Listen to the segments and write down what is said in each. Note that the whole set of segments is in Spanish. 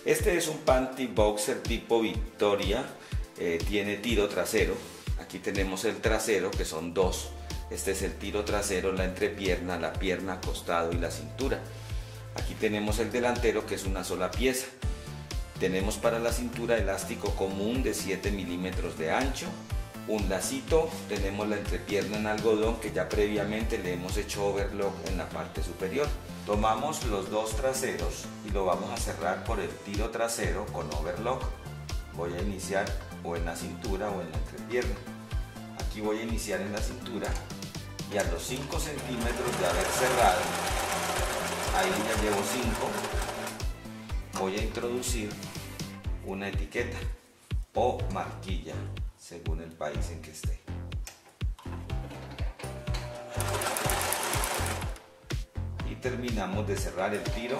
Este es un panty boxer tipo Victoria, tiene tiro trasero. Aquí tenemos el trasero, que son dos. Este es el tiro trasero, la entrepierna, la pierna, costado y la cintura. Aquí tenemos el delantero, que es una sola pieza. Tenemos para la cintura elástico común de 7 milímetros de ancho, un lacito, tenemos la entrepierna en algodón que ya previamente le hemos hecho overlock en la parte superior. Tomamos los dos traseros y lo vamos a cerrar por el tiro trasero con overlock. Voy a iniciar o en la cintura o en la entrepierna. Aquí voy a iniciar en la cintura y a los 5 centímetros de haber cerrado, ahí ya llevo 5, voy a introducir una etiqueta o marquilla según el país en que esté. Y terminamos de cerrar el tiro.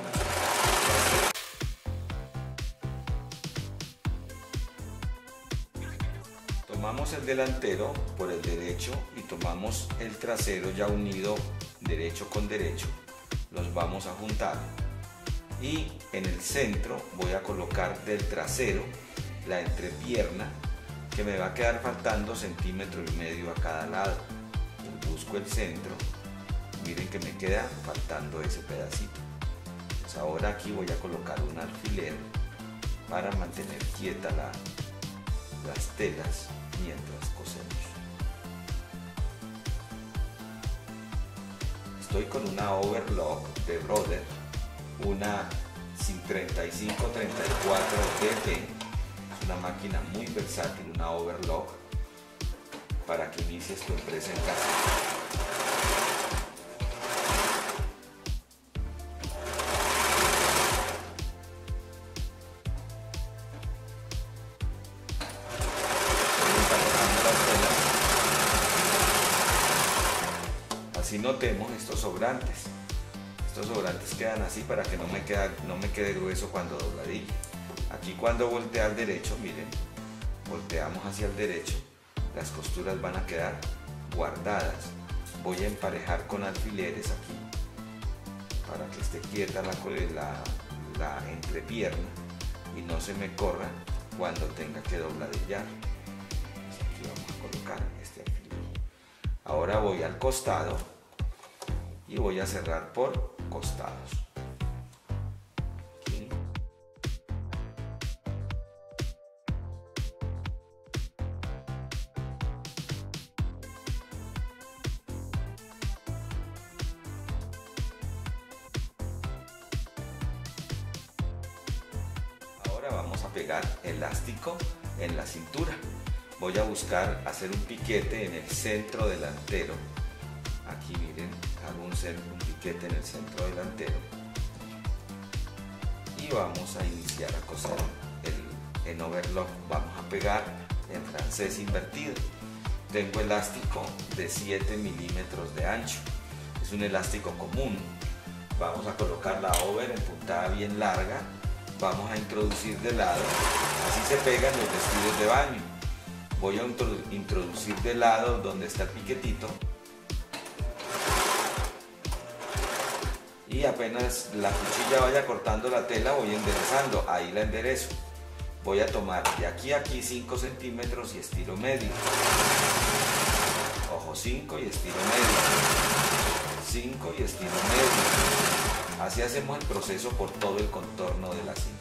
Tomamos el delantero por el derecho y tomamos el trasero ya unido derecho con derecho. Los vamos a juntar y en el centro voy a colocar del trasero la entrepierna, que me va a quedar faltando 1,5 centímetros a cada lado. Busco el centro, miren que me queda faltando ese pedacito. Pues ahora aquí voy a colocar un alfiler para mantener quieta las telas mientras cosemos. Estoy con una overlock de Brother, una 3534 DT. Es una máquina muy versátil, una overlock para que inicies tu empresa en casa. Así notemos estos sobrantes. Estos sobrantes quedan así para que no me quede grueso cuando dobladille. Aquí cuando voltee al derecho, miren, volteamos hacia el derecho, las costuras van a quedar guardadas. Voy a emparejar con alfileres aquí para que esté quieta la entrepierna y no se me corra cuando tenga que dobladillar. Aquí vamos a colocar este alfiler. Ahora voy al costado y voy a cerrar por costados. Ahora vamos a pegar elástico en la cintura. Voy a buscar hacer un piquete en el centro delantero. Aquí miren, hago un piquete en el centro delantero. Y vamos a iniciar a coser en overlock. Vamos a pegar en francés invertido. Tengo elástico de 7 milímetros de ancho. Es un elástico común. Vamos a colocar la over en puntada bien larga. Vamos a introducir de lado, así se pegan los vestidos de baño. Voy a introducir de lado donde está el piquetito y apenas la cuchilla vaya cortando la tela voy enderezando, ahí la enderezo. Voy a tomar de aquí a aquí 5 centímetros y estiro medio. Ojo, 5 y estiro medio. 5 y estiro medio. Así hacemos el proceso por todo el contorno de la cintura.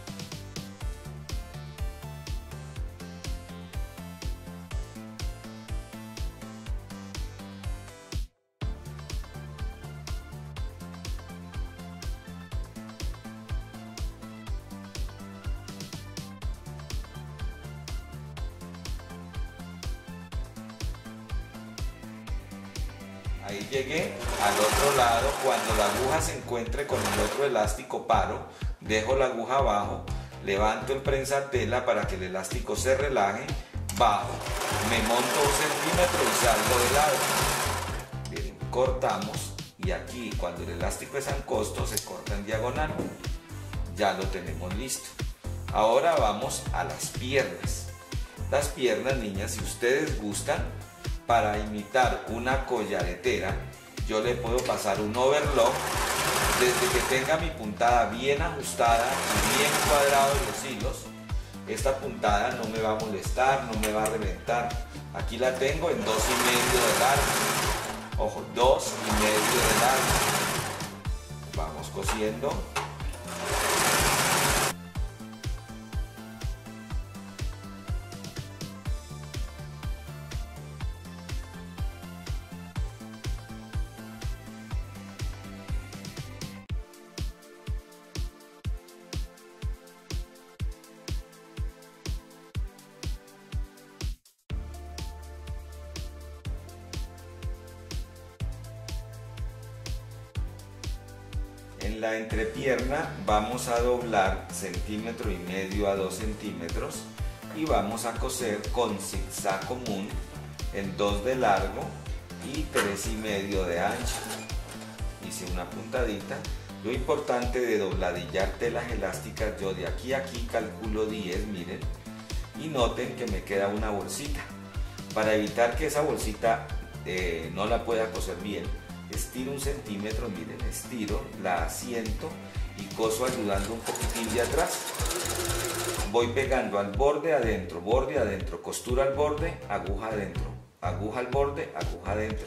Ahí llegué al otro lado. Cuando la aguja se encuentre con el otro elástico, paro, dejo la aguja abajo, levanto el prensatela para que el elástico se relaje, bajo, me monto 1 centímetro y salgo de lado. Bien, cortamos y aquí cuando el elástico es angosto se corta en diagonal. Ya lo tenemos listo. Ahora vamos a las piernas. Las piernas, niñas, si ustedes gustan, para imitar una collaretera, yo le puedo pasar un overlock desde que tenga mi puntada bien ajustada y bien cuadrados los hilos, esta puntada no me va a molestar, no me va a reventar. Aquí la tengo en 2,5 de largo. Ojo, 2,5 de largo. Vamos cosiendo. En la entrepierna vamos a doblar 1,5 cm a 2 centímetros y vamos a coser con zigzag común en 2 de largo y 3,5 de ancho. Hice una puntadita. Lo importante de dobladillar telas elásticas, yo de aquí a aquí calculo 10, miren, y noten que me queda una bolsita. Para evitar que esa bolsita no la pueda coser bien, estiro 1 centímetro, miren, estiro, la asiento y coso ayudando un poquitín de atrás. Voy pegando al borde adentro, costura al borde, aguja adentro, aguja al borde, aguja adentro.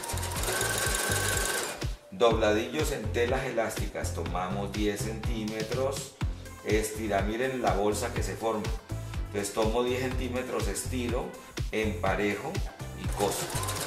Dobladillos en telas elásticas, tomamos 10 centímetros, estira, miren la bolsa que se forma. Entonces tomo 10 centímetros, estiro, emparejo y coso.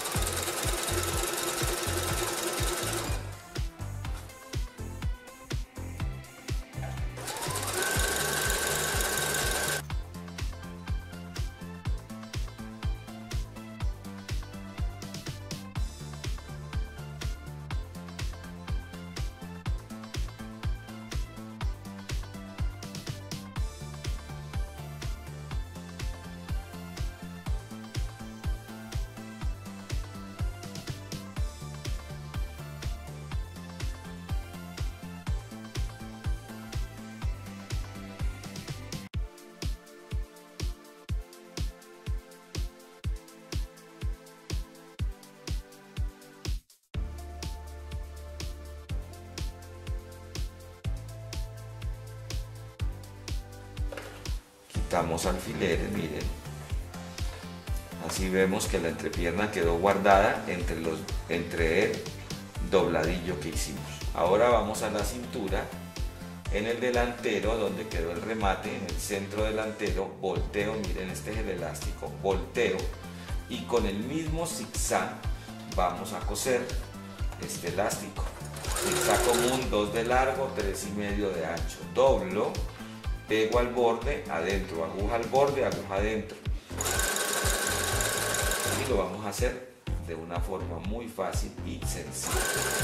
Quitamos alfileres, miren. Así vemos que la entrepierna quedó guardada entre el dobladillo que hicimos. Ahora vamos a la cintura. En el delantero, donde quedó el remate, en el centro delantero, volteo, miren, este es el elástico, volteo y con el mismo zigzag vamos a coser este elástico. Zigzag común, 2 de largo, 3,5 de ancho. Doblo, pego al borde, adentro, aguja al borde, aguja adentro. Y lo vamos a hacer de una forma muy fácil y sencilla.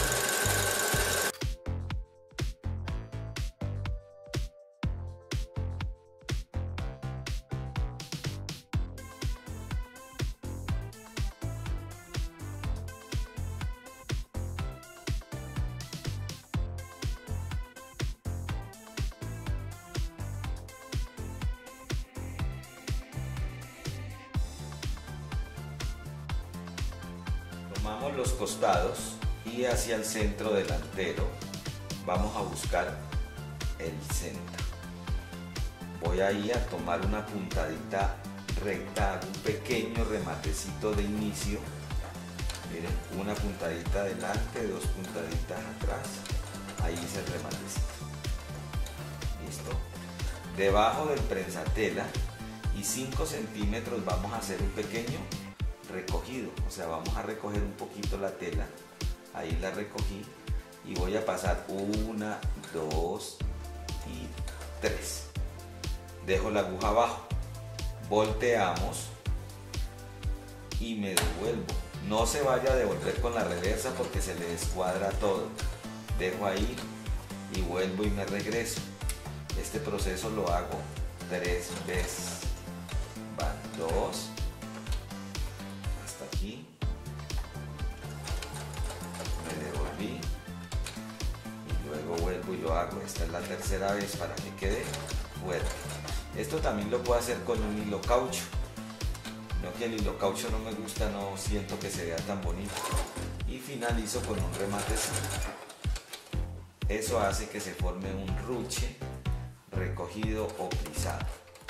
Tomamos los costados y hacia el centro delantero vamos a buscar el centro. Voy ahí a tomar una puntadita recta, hago un pequeño rematecito de inicio. Miren, una puntadita adelante, 2 puntaditas atrás. Ahí hice el rematecito. Listo. Debajo del prensatela y 5 centímetros vamos a hacer un pequeño recogido, o sea, vamos a recoger un poquito la tela. Ahí la recogí y voy a pasar 1, 2 y 3. Dejo la aguja abajo, volteamos y me devuelvo. No se vaya a devolver con la reversa porque se le descuadra todo. Dejo ahí y vuelvo y me regreso. Este proceso lo hago 3 veces. Van 2 hasta aquí. Me devolví y luego vuelvo y lo hago. Esta es la tercera vez para que quede fuerte. Esto también lo puedo hacer con un hilo caucho. No, que el hilo caucho no me gusta, no siento que se vea tan bonito. Y finalizo con un remate así. Eso hace que se forme un ruche recogido o plisado.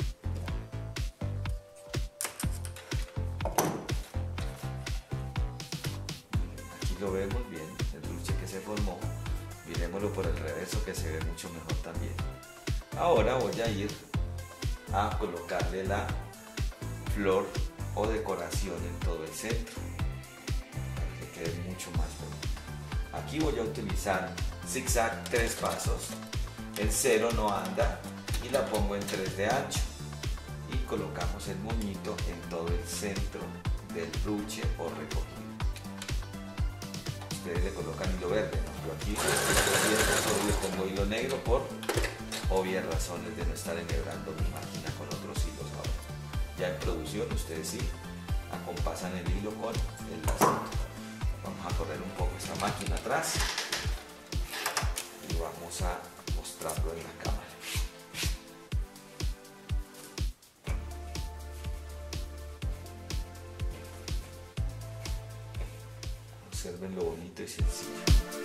Aquí lo vemos bien, el ruche que se formó. Miremoslo por el reverso, que se ve mucho mejor también. Ahora voy a ir a colocarle la flor o decoración en todo el centro para que quede mucho más bonito. Aquí voy a utilizar zigzag 3 pasos, el 0 no anda y la pongo en 3 de ancho y colocamos el moñito en todo el centro del ruche o recogido. Ustedes le colocan hilo verde, ¿no? Yo aquí solo le pongo hilo negro por obvias razones de no estar enhebrando mi máquina con otros hilos ahora. Ya en producción ustedes sí acompasan el hilo con el lacito. Vamos a correr un poco esta máquina atrás y vamos a mostrarlo en la cámara. Observen lo bonito y sencillo.